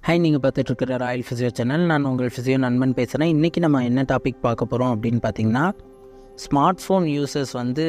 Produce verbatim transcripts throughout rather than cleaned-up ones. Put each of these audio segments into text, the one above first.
Hi, நீங்கள் பார்த்துட்டு இருக்கிற ராயல் ஃபிசியோ சேனல். நான் உங்கள் ஃபிசியோ நண்பன் பேசுகிறேன். இன்றைக்கி நம்ம என்ன டாபிக் பார்க்க போகிறோம் அப்படின்னு பார்த்தீங்கன்னா, ஸ்மார்ட் ஃபோன் யூசர்ஸ் வந்து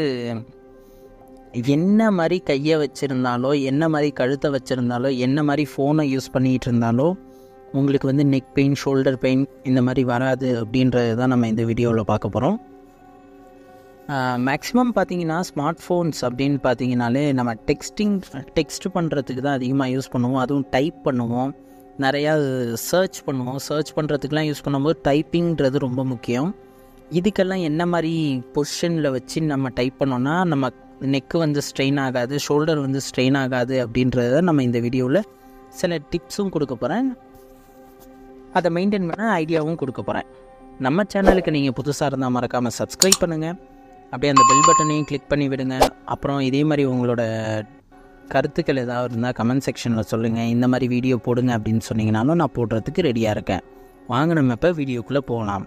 என்ன மாதிரி கையை வச்சுருந்தாலோ, என்ன மாதிரி கழுத்தை வச்சுருந்தாலோ, என்ன மாதிரி ஃபோனை யூஸ் பண்ணிகிட்டு இருந்தாலோ உங்களுக்கு வந்து நெக் பெயின், ஷோல்டர் பெயின் இந்த மாதிரி வராது அப்படின்றது தான் நம்ம இந்த வீடியோவில் பார்க்க போகிறோம். மேக்ஸிமம் பார்த்திங்கன்னா ஸ்மார்ட் ஃபோன்ஸ் அப்படின்னு பார்த்தீங்கனாலே நம்ம டெக்ஸ்டிங் டெக்ஸ்ட் பண்ணுறதுக்கு தான் அதிகமாக யூஸ் பண்ணுவோம். அதுவும் டைப் பண்ணுவோம், நிறையா சர்ச் பண்ணுவோம். சர்ச் பண்ணுறதுக்கெலாம் யூஸ் பண்ணும்போது டைப்பிங்கிறது ரொம்ப முக்கியம். இதுக்கெல்லாம் என்ன மாதிரி பொசிஷனில் வச்சு நம்ம டைப் பண்ணோன்னா நம்ம நெக்கு வந்து ஸ்ட்ரெயின் ஆகாது, ஷோல்டர் வந்து ஸ்ட்ரெயின் ஆகாது அப்படின்றத நம்ம இந்த வீடியோவில் சில டிப்ஸும் கொடுக்க போகிறேன். அதை மெயின்டைன் பண்ண ஐடியாவும் கொடுக்க போகிறேன். நம்ம சேனலுக்கு நீங்கள் புதுசாக இருந்தால் மறக்காமல் சப்ஸ்கிரைப் பண்ணுங்கள், அப்படியே அந்த பெல் பட்டனையும் கிளிக் பண்ணி விடுங்க. அப்புறம் இதே மாதிரி உங்களோட கருத்துக்கள் ஏதாவது இருந்தால் கமெண்ட் செக்ஷனில் சொல்லுங்கள். இந்த மாதிரி வீடியோ போடுங்க அப்படின்னு சொன்னீங்கனாலும் நான் போடுறதுக்கு ரெடியாக இருக்கேன். வாங்க நம்ம இப்போ வீடியோக்குள்ளே போகலாம்.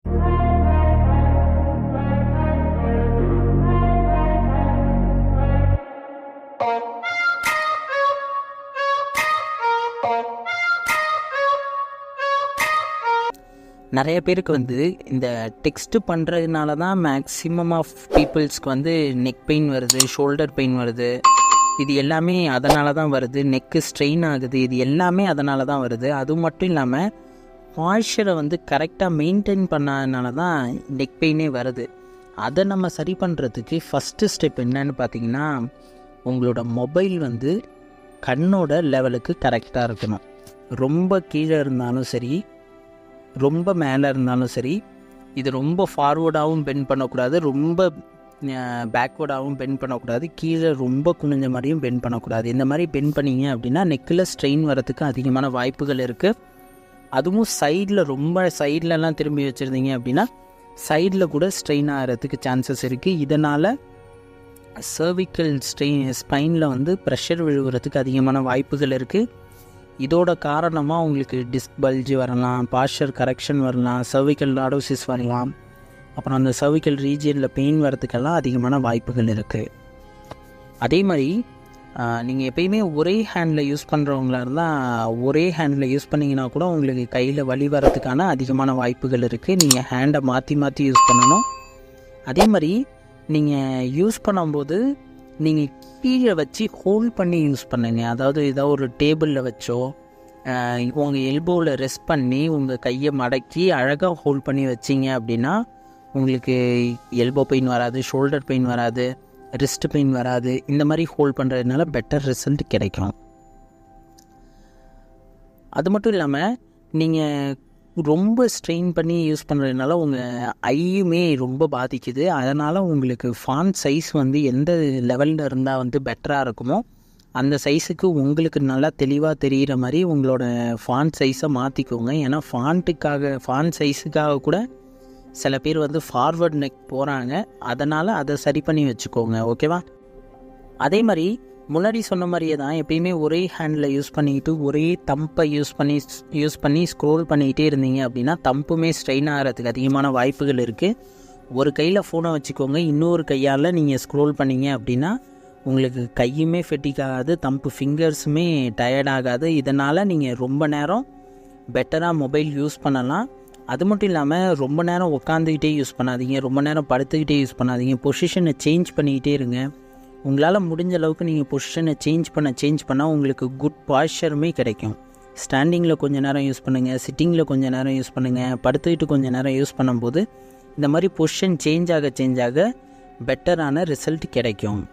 நிறைய பேருக்கு வந்து இந்த டெக்ஸ்ட்டு பண்ணுறதுனால தான் மேக்ஸிமம் ஆஃப் பீப்புள்ஸ்க்கு வந்து நெக் பெயின் வருது, ஷோல்டர் பெயின் வருது. இது எல்லாமே அதனால தான் வருது. நெக்கு ஸ்ட்ரெயின் ஆகுது, இது எல்லாமே அதனால தான் வருது. அது மட்டும் இல்லாமல் பாய்ச்சரை வந்து கரெக்டாக மெயின்டைன் பண்ணாதனால தான் நெக் பெயினே வருது. அதை நம்ம சரி பண்ணுறதுக்கு ஃபஸ்ட்டு ஸ்டெப் என்னன்னு பார்த்தீங்கன்னா, உங்களோட மொபைல் வந்து கண்ணோட லெவலுக்கு கரெக்டாக இருக்கணும். ரொம்ப கீழே இருந்தாலும் சரி, ரொம்ப மேலே இருந்தாலும் சரி, இது ரொம்ப ஃபார்வர்டாகவும் பெண்ட் பண்ணக்கூடாது, ரொம்ப பேக்வேர்டாகவும் பெண்ட் பண்ணக்கூடாது, கீழே ரொம்ப குனிஞ்ச மாதிரியும் பெண்ட் பண்ணக்கூடாது. இந்த மாதிரி பெண்ட் பண்ணிங்க அப்படின்னா நெக்கில் ஸ்ட்ரெயின் வரத்துக்கு அதிகமான வாய்ப்புகள் இருக்குது. அதுவும் சைடில் ரொம்ப சைட்லலாம் திரும்பி வச்சுருந்தீங்க அப்படின்னா சைடில் கூட ஸ்ட்ரெயின் ஆகிறதுக்கு சான்சஸ் இருக்குது. இதனால் சர்விக்கல் ஸ்ட்ரெயின் ஸ்பைனில் வந்து ப்ரெஷர் விழுகிறதுக்கு அதிகமான வாய்ப்புகள் இருக்குது. இதோட காரணமாக உங்களுக்கு டிஸ்க் பல்ஜி வரலாம், பாஸ்டர் கரெக்ஷன் வரலாம், சர்விக்கல் லாடோசிஸ் வரலாம். அப்புறம் அந்த சர்விக்கல் ரீஜியனில் பெயின் வரத்துக்கெல்லாம் அதிகமான வாய்ப்புகள் இருக்குது. அதே மாதிரி நீங்கள் எப்பயுமே ஒரே ஹேண்டில் யூஸ் பண்ணுறவங்களா இருந்தால் ஒரே ஹேண்டில் யூஸ் பண்ணிங்கன்னா கூட உங்களுக்கு கையில் வலி வரத்துக்கான அதிகமான வாய்ப்புகள் இருக்குது. நீங்கள் ஹேண்டை மாற்றி மாற்றி யூஸ் பண்ணணும். அதே மாதிரி நீங்கள் யூஸ் பண்ணும்போது நீங்கள் கீழே வச்சு ஹோல்ட் பண்ணி யூஸ் பண்ணுங்க. அதாவது ஏதோ ஒரு டேபிளில் வச்சோ உங்கள் எல்போவில் ரெஸ்ட் பண்ணி உங்கள் கையை மடக்கி அழகாக ஹோல்ட் பண்ணி வச்சிங்க அப்படின்னா உங்களுக்கு எல்போ பெயின் வராது, ஷோல்டர் பெயின் வராது, ரிஸ்ட் பெயின் வராது. இந்த மாதிரி ஹோல்ட் பண்ணுறதுனால பெட்டர் ரிசல்ட் கிடைக்கும். அது மட்டும் இல்லாமல் நீங்கள் ரொம்ப ஸ்ட்ரெயின் பண்ணி யூஸ் பண்ணுறதுனால உங்கள் ஐயுமே ரொம்ப பாதிக்குது. அதனால் உங்களுக்கு ஃபாண்ட் சைஸ் வந்து எந்த லெவலில் இருந்தால் வந்து பெட்டராக இருக்குமோ அந்த சைஸுக்கு உங்களுக்கு நல்லா தெளிவாக தெரிகிற மாதிரி உங்களோட ஃபாண்ட் சைஸை மாற்றிக்கோங்க. ஏன்னா ஃபாண்ட்டுக்காக ஃபாண்ட் சைஸுக்காக கூட சில பேர் வந்து ஃபார்வர்ட் நெக் போகிறாங்க. அதனால் அதை சரி பண்ணி வச்சுக்கோங்க, ஓகேவா? அதே மாதிரி முன்னாடி சொன்ன மாதிரியே தான் எப்பயுமே ஒரே ஹேண்டில் யூஸ் பண்ணிக்கிட்டு ஒரே தம்பை யூஸ் பண்ணி யூஸ் பண்ணி ஸ்க்ரோல் பண்ணிக்கிட்டே இருந்தீங்க அப்படின்னா தம்புமே ஸ்ட்ரெயின் ஆகிறதுக்கு அதிகமான வாய்ப்புகள் இருக்குது. ஒரு கையில் ஃபோனை வச்சுக்கோங்க, இன்னொரு கையால் நீங்கள் ஸ்க்ரோல் பண்ணிங்க அப்படின்னா உங்களுக்கு கையுமே ஃபெட்டிக் ஆகாது, தம்பு ஃபிங்கர்ஸுமே டயர்ட் ஆகாது. இதனால் நீங்கள் ரொம்ப நேரம் பெட்டராக மொபைல் யூஸ் பண்ணலாம். அது மட்டும் இல்லாமல் ரொம்ப நேரம் உட்காந்துக்கிட்டே யூஸ் பண்ணாதீங்க, ரொம்ப நேரம் படுத்துக்கிட்டே யூஸ் பண்ணாதீங்க. பொசிஷனை சேஞ்ச் பண்ணிக்கிட்டே இருங்க. உங்களால் முடிஞ்ச அளவுக்கு நீங்கள் பொசிஷனை சேஞ்ச் பண்ண சேஞ்ச் பண்ணால் உங்களுக்கு குட் பாய்ச்சருமே கிடைக்கும். ஸ்டாண்டிங்கில் கொஞ்சம் நேரம் யூஸ் பண்ணுங்கள், சிட்டிங்கில் கொஞ்சம் நேரம் யூஸ் பண்ணுங்கள், படுத்துக்கிட்டு கொஞ்சம் நேரம் யூஸ் பண்ணும்போது இந்த மாதிரி பொசிஷன் சேஞ்ச் ஆக சேஞ்ச் ஆக பெட்டரான ரிசல்ட் கிடைக்கும்.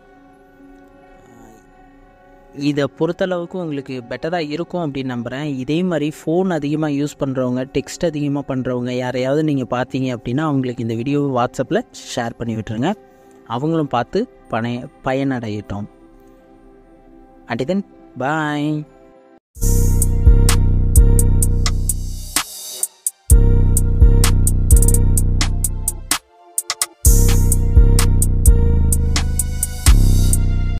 இதை பொறுத்தளவுக்கு உங்களுக்கு பெட்டராக இருக்கும் அப்படின்னு நம்புகிறேன். இதே மாதிரி ஃபோன் அதிகமாக யூஸ் பண்ணுறவங்க, டெக்ஸ்ட் அதிகமாக பண்ணுறவங்க யாரையாவது நீங்கள் பார்த்தீங்க அப்படின்னா அவங்களுக்கு இந்த வீடியோவை வாட்ஸ்அப்பில் ஷேர் பண்ணி விட்டுருங்க. அவங்களும் பார்த்து பணைய பயனடையட்டும். And then bye.